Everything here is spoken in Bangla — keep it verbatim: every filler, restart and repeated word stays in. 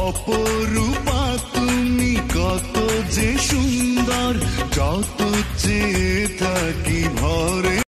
অপরূপা তুমি কত যে সুন্দর, যত চেয়ে থাকি ভরে।